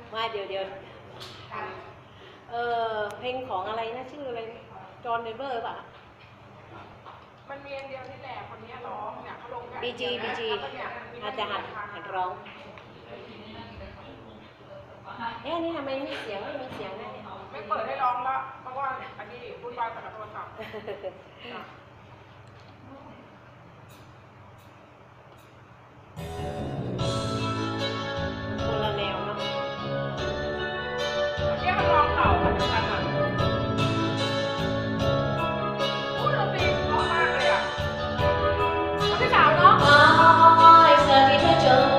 ว่าเดี๋ยวเพลงของอะไรนะชื่ออะไรจอห์นเดนเวอร์ป่ะมันมีอันเดียวนี่แหละคนนี้ร้องเนี่ยเขาลงบีจีอาจจะหัดร้องนี่ทำไมไม่มีเสียงนะเนี่ยไม่เปิดให้ร้องแล้วเพราะว่าอันนี้วุ่นวายกับโทรศัพท์คนละแนวเนาะเนี่ยมันร้องเก่าเหมือนกันอ่ะพูดดนตรีเพราะมากเลยอ่ะพี่สาวเนาะพี่สาวเนาะ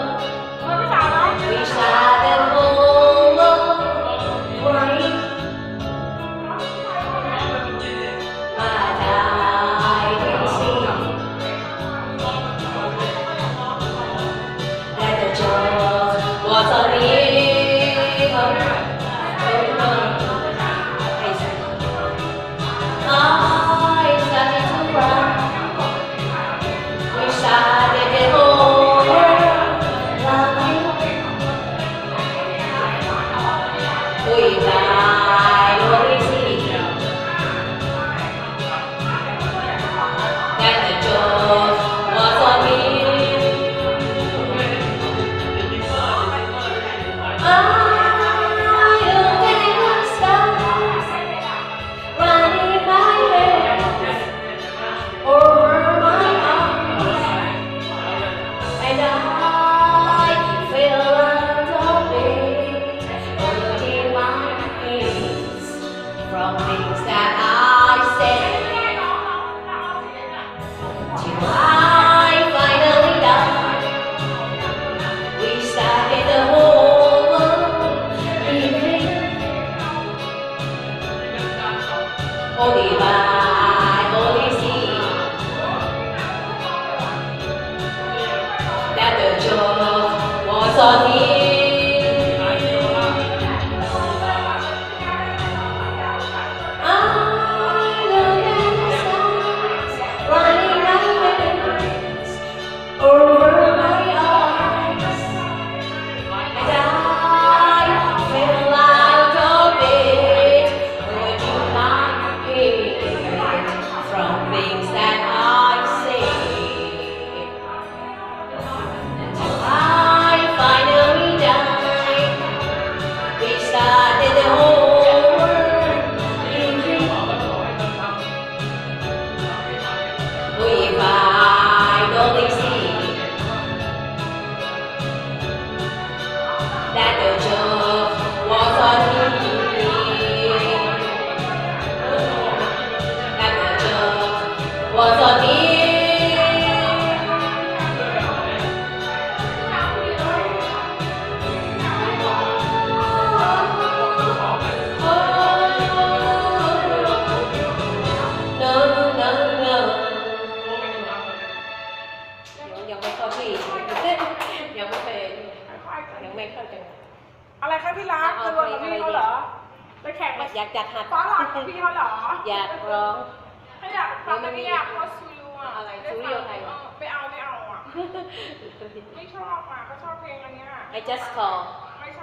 อะไรคะพี่รักจะรวนกับพี่เขาเหรอไปแข่งอยากจัดหัดฟ้าหลังกับพี่เขาเหรออยากร้องถ้าอยากฟังแต่ไม่อยากเพราะซูริวอ่ะอะไรซูริวใครไม่เอาอ่ะไม่ชอบอ่ะก็ชอบเพลงอันนี้ I just call ไม่ใช่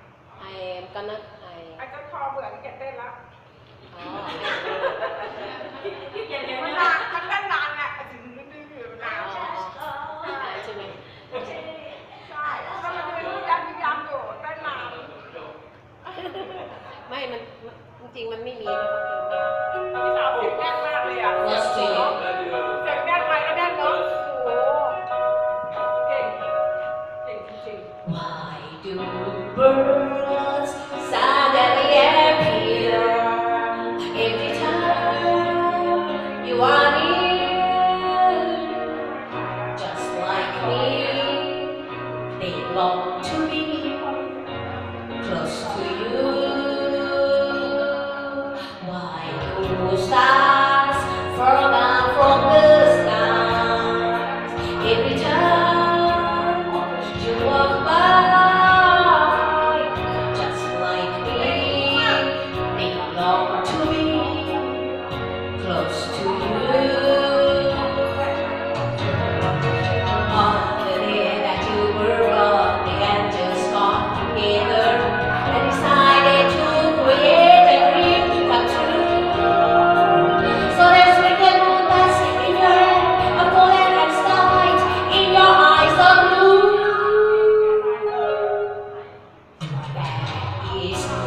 I am gonna I just call เบื่อที่เต้นแล้วมันนานมันเต้นนานแหละถึงดื้อๆนานใช่ไหมใช่ก็มันจะเป็นยันอยู่เต้นนานไม่มันจริงมันไม่มีนะพี่สาวเสียงแน่นมากเลยอ่ะเสียงแน่นไปก็แน่นเนาะโอ้เก่งจริงๆ Why do birds suddenly appear every time you are near? Just like me, they long to be close to you. Why do stars fall down from the stars every time you walk by?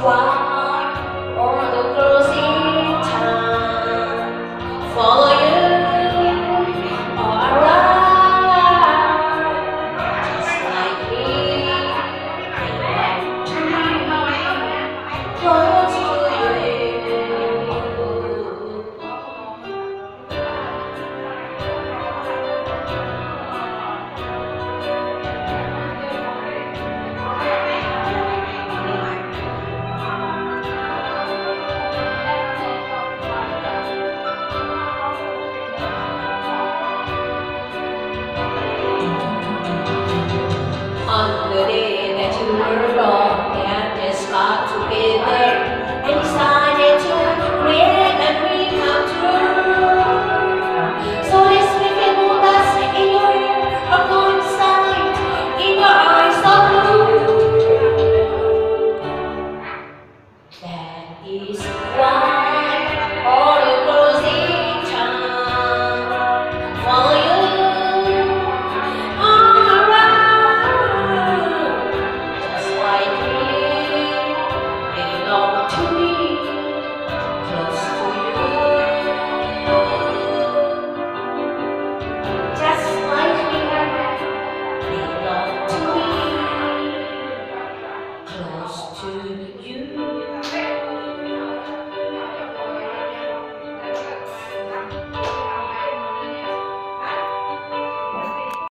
ว้าว